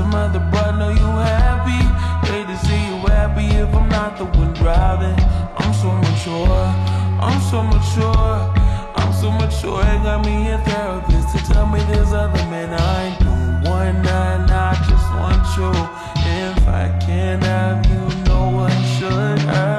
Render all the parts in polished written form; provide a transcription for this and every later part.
other broad, know you happy. Hate to see you happy if I'm not the one driving. I'm so mature, I'm so mature, I'm so mature. It got me a therapist to tell me there's other men I ain't doing one night. I just want you. If I can't have you, no one should.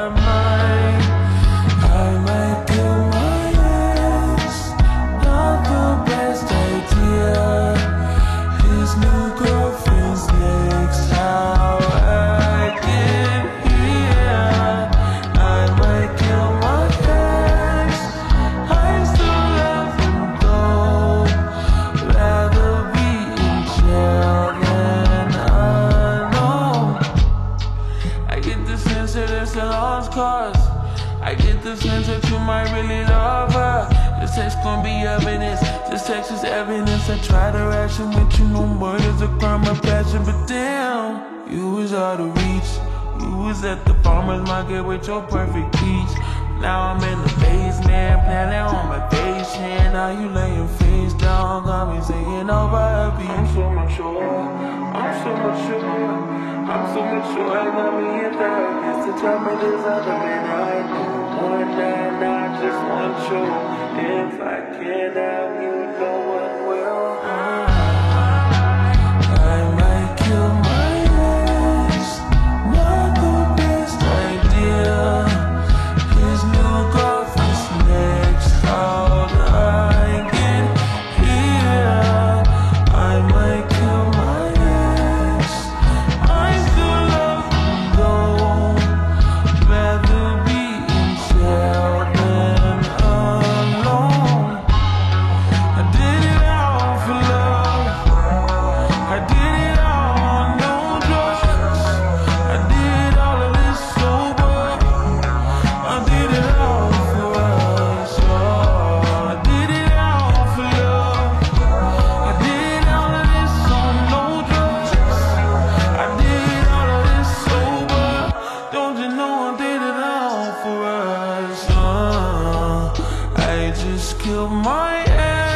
I might kill my ex. Not the best idea. His new girlfriend's next. How I get here. I might kill my ex. I still love him though. Rather be in jail than alone. I get the sense that it's a lost cause. I get the sense that you might really love her. This text gon' be evidence. This text is evidence. I try to ration with you. No murder's a crime of passion. But damn, you was out of reach. You was at the farmer's market with your perfect peach. Now I'm in the basement, planning on my patient. Now you laying face down, got me saying over happy. I'm so mature, I'm so mature, I'm so mature. I got me a therapist to tell me there's other men I do. One night, I just want you. If I can't have you, no one will. I might kill my ex. Not the best idea. His new girlfriend's next. How'd I get here? I might kill my ex. I still love him though. Rather be in jail than alone. I did it all for love. I did it all on no drugs. I did all of this sober. I did it all for us. I did it all for love. I did all of this on no drugs. I did all of this sober. Don't you know I did it all for us? I just killed my ex.